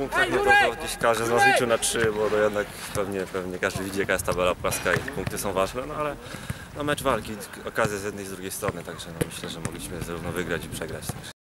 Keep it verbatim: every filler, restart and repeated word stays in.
punktach, no to, to gdzieś każdy z nas liczył na trzy, bo to jednak pewnie, pewnie każdy widzi, jaka jest tabela płaska i punkty są ważne, no ale no mecz walki, okazja z jednej i z drugiej strony, także no myślę, że mogliśmy zarówno wygrać i przegrać.